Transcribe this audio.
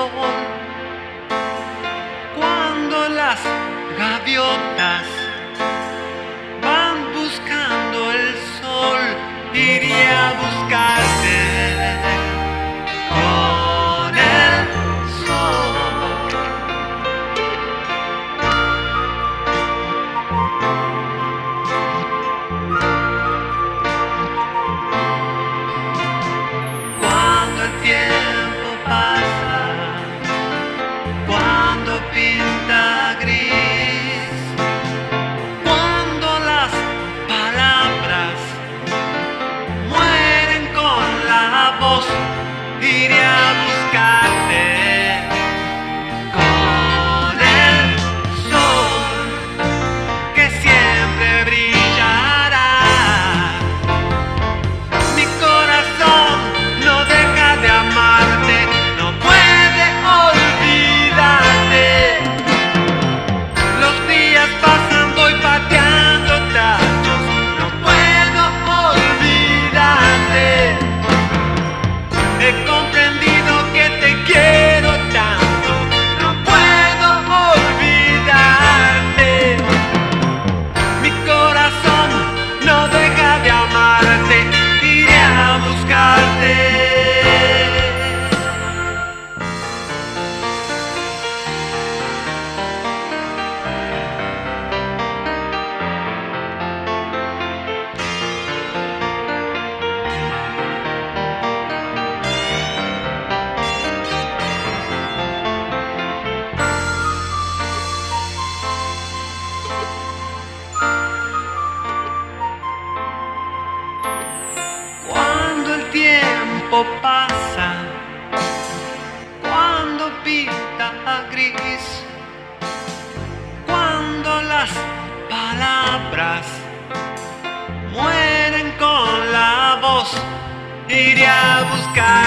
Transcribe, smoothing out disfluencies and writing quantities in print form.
sol, cuando las gaviotas van buscando el sol, iré a buscarte con el sol. Cuando el tiempo pasa, cuando pinta gris, cuando las palabras mueren con la voz, iré a buscarte con el sol que siempre brillará. Mi corazón no deja de amarte, no puede olvidarte. Los días pasan, voy pateando tachos, no puedo olvidarte. He comprendido que te quiero tanto, no puedo olvidarte. Mi corazón no deja de amarte, iré a buscarte. Cuando el tiempo pasa, cuando pinta gris, cuando las palabras mueren con la voz, iré a buscar